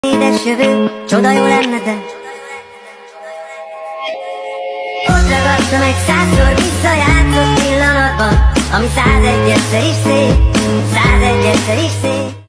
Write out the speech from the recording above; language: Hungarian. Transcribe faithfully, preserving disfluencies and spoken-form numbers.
Édes jövő, csoda jó lenne, de ott ragadtam egy százszor visszajátszott pillanatban, ami százegyedszer is szép, százegyedszer is szép.